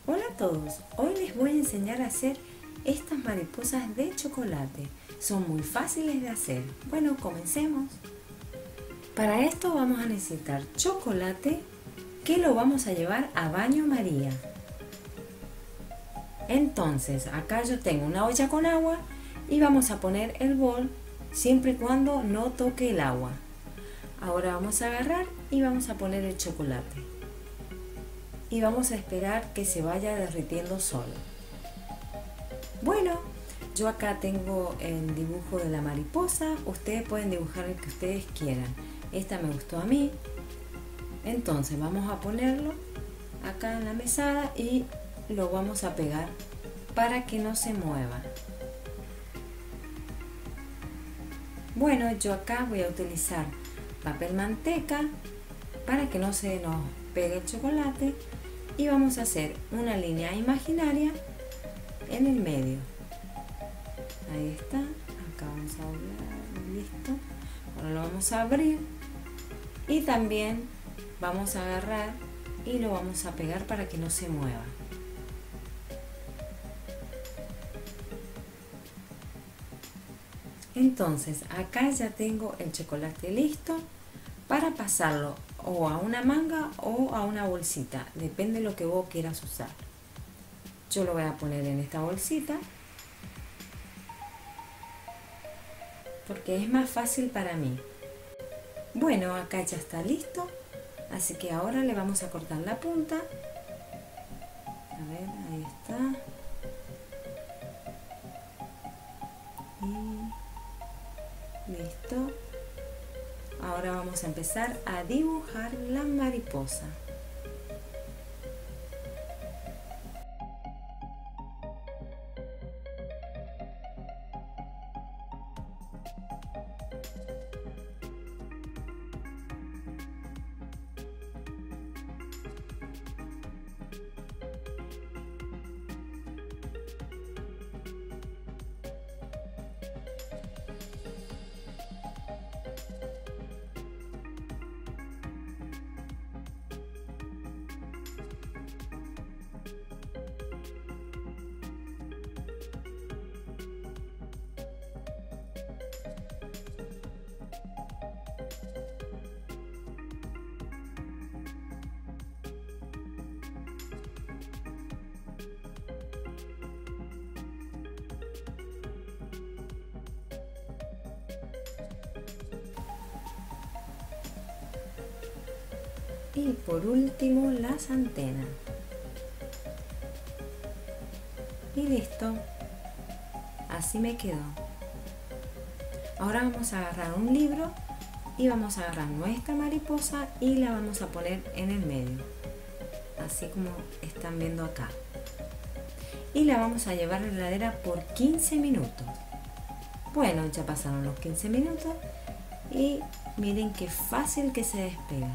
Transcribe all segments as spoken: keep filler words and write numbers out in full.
Hola a todos, hoy les voy a enseñar a hacer estas mariposas de chocolate. Son muy fáciles de hacer. Bueno, comencemos. Para esto vamos a necesitar chocolate que lo vamos a llevar a baño María. Entonces, acá yo tengo una olla con agua y vamos a poner el bol siempre y cuando no toque el agua. Ahora vamos a agarrar y vamos a poner el chocolate. Y vamos a esperar que se vaya derritiendo solo. Bueno, yo acá tengo el dibujo de la mariposa. Ustedes pueden dibujar el que ustedes quieran. Esta me gustó a mí. Entonces vamos a ponerlo acá en la mesada y lo vamos a pegar para que no se mueva. Bueno, yo acá voy a utilizar papel manteca para que no se nos pegue el chocolate y vamos a hacer una línea imaginaria en el medio. Ahí está, acá vamos a doblar, listo. Ahora lo vamos a abrir y también vamos a agarrar y lo vamos a pegar para que no se mueva. Entonces acá ya tengo el chocolate listo para pasarlo o a una manga o a una bolsita, depende de lo que vos quieras usar. Yo lo voy a poner en esta bolsita porque es más fácil para mí. Bueno, acá ya está listo, así que ahora le vamos a cortar la punta. A ver, ahí está. Y listo. Ahora vamos a empezar a dibujar la mariposa. Y por último las antenas. Y listo. Así me quedó. Ahora vamos a agarrar un libro y vamos a agarrar nuestra mariposa y la vamos a poner en el medio. Así como están viendo acá. Y la vamos a llevar a la heladera por quince minutos. Bueno, ya pasaron los quince minutos y miren qué fácil que se despega.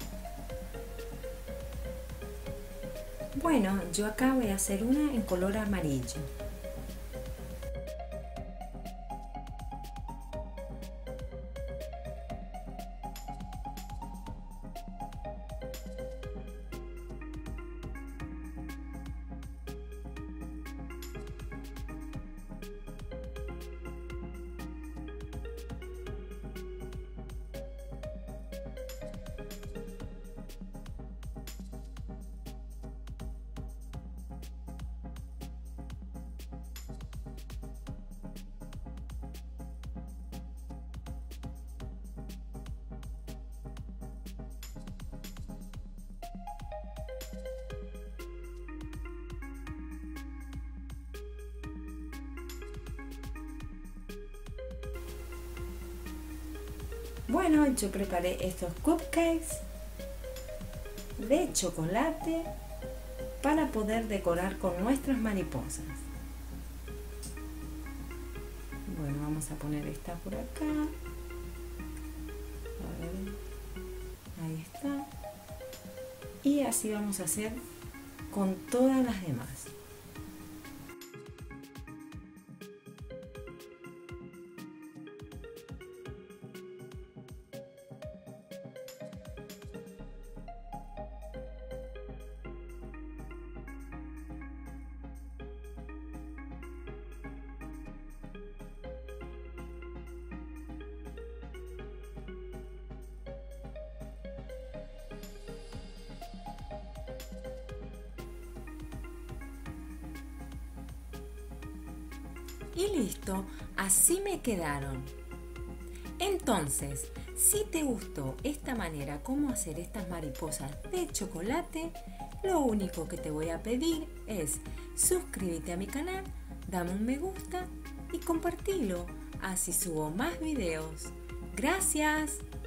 Bueno, yo acá voy a hacer una en color amarillo. Bueno, yo preparé estos cupcakes de chocolate para poder decorar con nuestras mariposas. Bueno, vamos a poner esta por acá. A ver, ahí está. Y así vamos a hacer con todas las demás. Y listo, así me quedaron. Entonces, si te gustó esta manera como hacer estas mariposas de chocolate, lo único que te voy a pedir es suscríbete a mi canal, dame un me gusta y compartilo, así subo más videos. ¡Gracias!